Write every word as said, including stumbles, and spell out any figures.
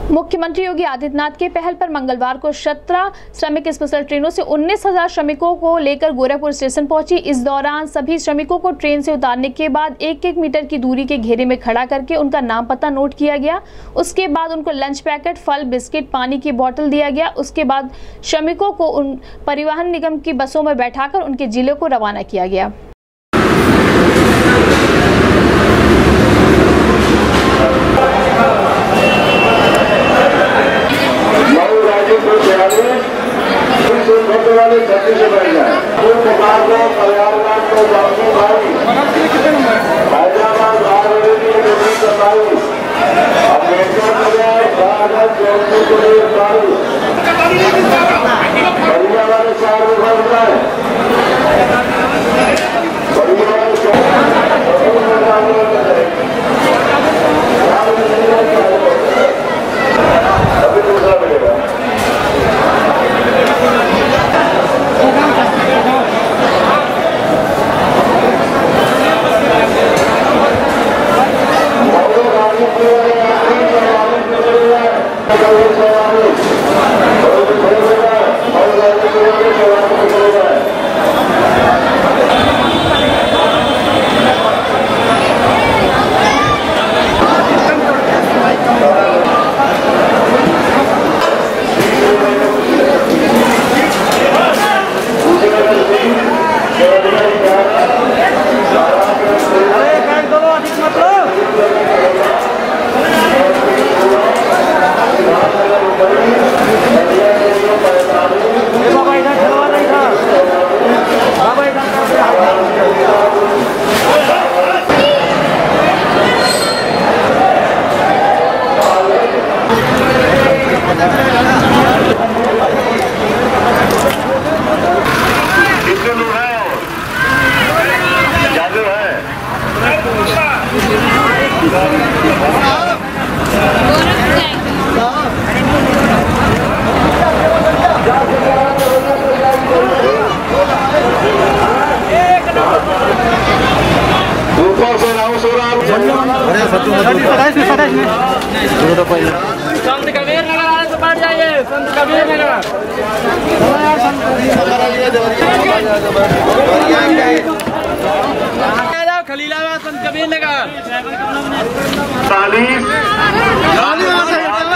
मुख्यमंत्री योगी आदित्यनाथ के पहल पर मंगलवार को सत्रह श्रमिक स्पेशल ट्रेनों से उन्नीस हजार श्रमिकों को लेकर गोरखपुर स्टेशन पहुंची। इस दौरान सभी श्रमिकों को ट्रेन से उतारने के बाद एक एक मीटर की दूरी के घेरे में खड़ा करके उनका नाम पता नोट किया गया। उसके बाद उनको लंच पैकेट, फल, बिस्किट, पानी की बोतल दिया गया। उसके बाद श्रमिकों को उन परिवहन निगम की बसों में बैठाकर उनके जिले को रवाना किया गया। वाले छत्तीस से बढ़ जाए तो प्रकार को पर्यावरण को जाती भाई हैदराबाद राजनीति की नदी सफाई अम्बेडकर नगर भारत जौनपुर के लिए सारी बढ़िया वाले शहर में बढ़ जाए बढ़िया वाले अभी दूसरा मिलेगा। संत कबीर नगर आने से बढ़ जाइए। संत कबीर नगर खलीलाबाद संत कबीर नगर।